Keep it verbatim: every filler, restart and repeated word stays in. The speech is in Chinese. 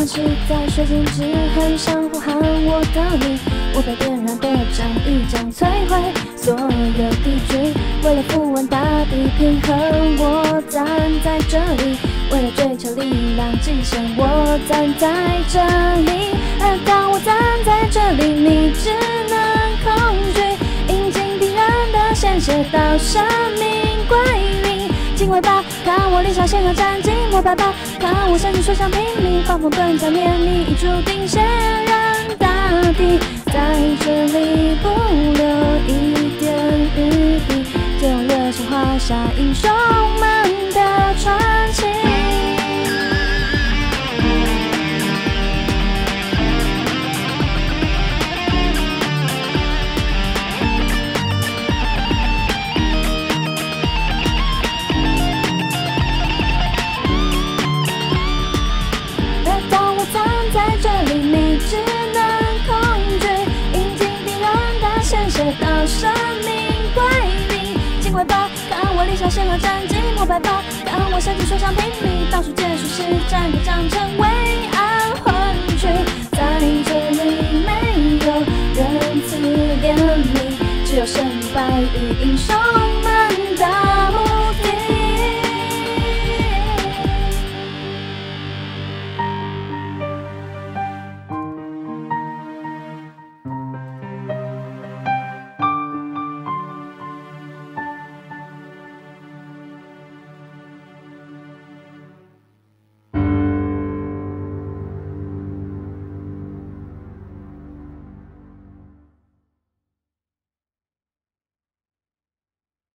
欢喜在水晶之痕上呼喊我的名，我被点燃的战役将摧毁所有敌军。为了扶稳大地平衡，我站在这里；为了追求力量极限，我站在这里。而当我站在这里，你只能恐惧，引进敌人的鲜血到生命归零。敬畏吧，看我立下显赫战绩；膜拜吧，看我闪击水上拼命，放风遁甲灭你，已注定血染大地。在这里不留一点余地，就用热血画下英雄们的传奇。只能恐惧，引进敌人的鲜血到生命归零。敬畏吧，看我立下显赫战绩；膜拜吧，看我闪击水上拼命，倒数结束时，战歌将成为暗魂曲。在这里没有仁慈怜悯，只有胜败与英雄。